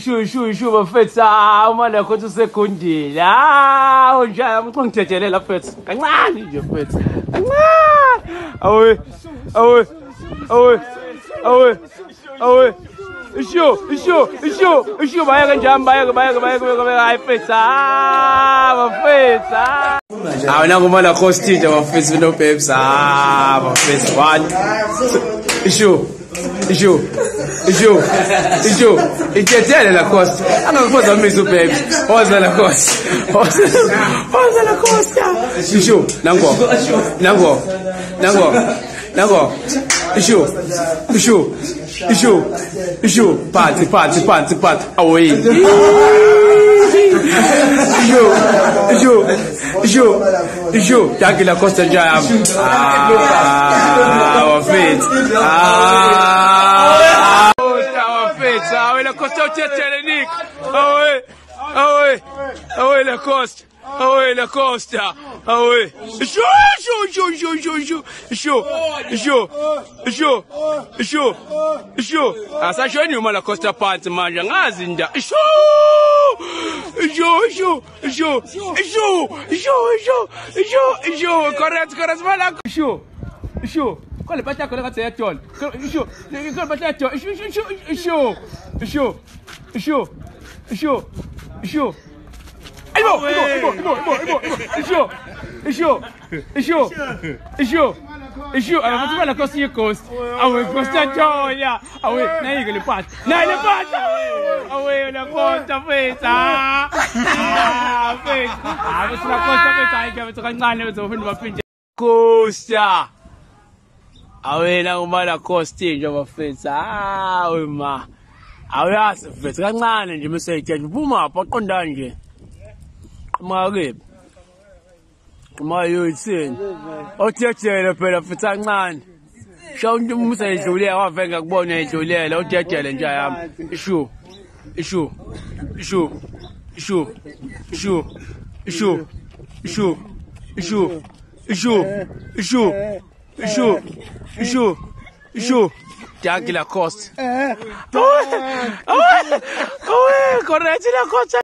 ishu bafethu uma la khothu sekondile unjaya ngicongithetshele fethu kancane nje fethu kancane awe ishu baya kanjani baya hayi fethu bafethu awuna kuma la hostage bafethu no babes bafethu what ishu ithetele la costa angakuphoza mizu babes oza la costa ishu nango ishu party away ishu taki la costa jam away la costa uthetele Nick away la costa away ishu asashoni uma la costa phansi manje ngazi nda ishu correct mala ishu kole patla kole ka tsaya tol ishu kole patla tol ishu ishu abafuthi la costa coast awe costa joya awe nayike le pata awe la costa fetha abafuthi la costa fetha ayike bethu kancane bezofunda baphinde costa awe la uma la costa nje bafetha awe ma awuyazi fethu kancane nje message uphuma apha aqonda nje Magib. Mayo itsini. Othetshele phela futhi kancane. Shawunti umusa edlulela wavenga kubona edlulela othetshele nje yami. Ishu. Jackie Lacoste. Correct la costa.